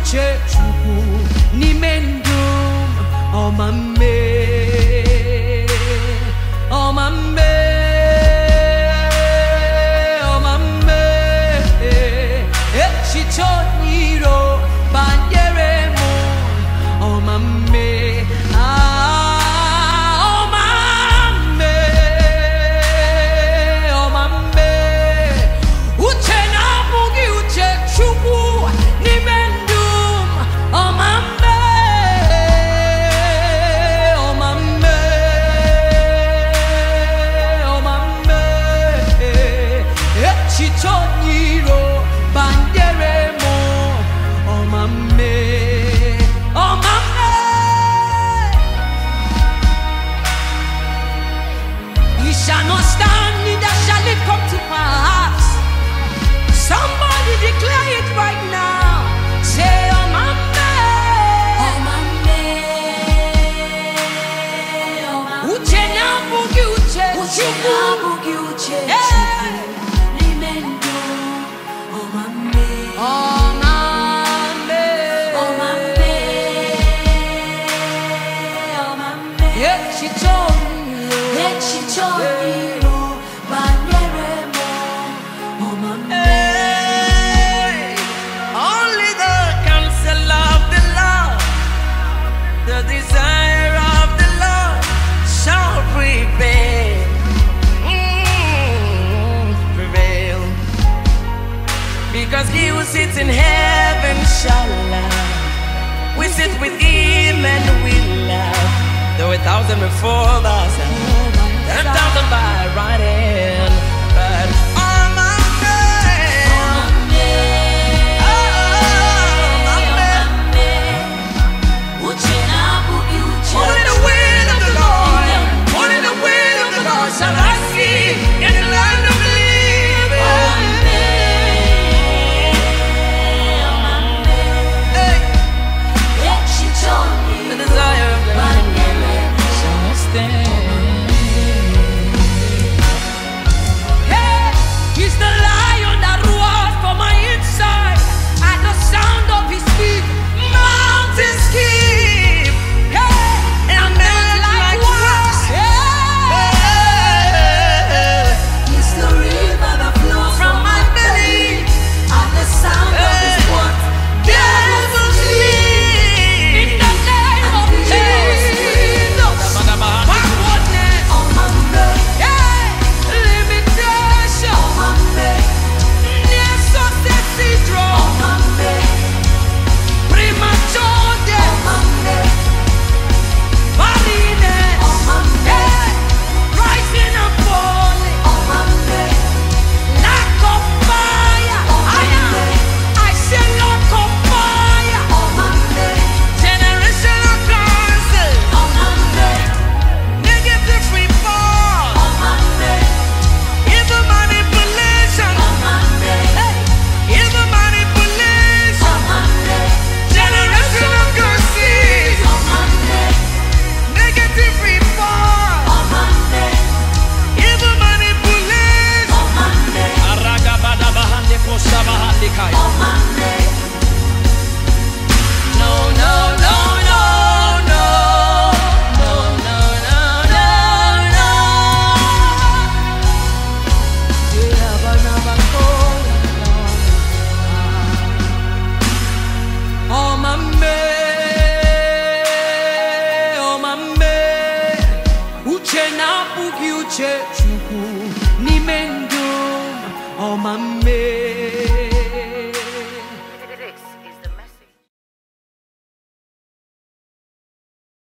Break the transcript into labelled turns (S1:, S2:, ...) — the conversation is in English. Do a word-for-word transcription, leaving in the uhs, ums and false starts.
S1: uche chuku nimendum omame omame omame echichoniro banderemo omame
S2: Because he who sits in heaven shall laugh. We sit with him and we laugh. Though a thousand may fall by our side, ten thousand by our right hand, but on my way, only the will of the Lord, only the will of the Lord shall I see in the land of the living. The desire of the Lord shall stand.
S1: Hey, he's the lion that roars for my inside. At the sound of his feet, mountains keep. Hey, and I'm melt like wax. Hey, he's the river that flows from my belly. At the sound of his words, devils flee. Uche chuku nimendum omame.